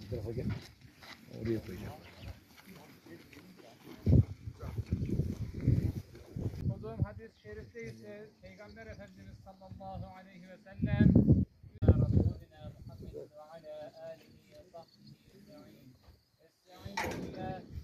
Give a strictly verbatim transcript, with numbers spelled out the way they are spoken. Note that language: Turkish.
Şu tarafa gel. Oraya koyacağım. Okuduğum hadis-i şerifte ise Peygamber Efendimiz sallallahu aleyhi ve sellem Resulina Muhammed ve ala alihi ve sahbihi ecmaîn. Estaizu billah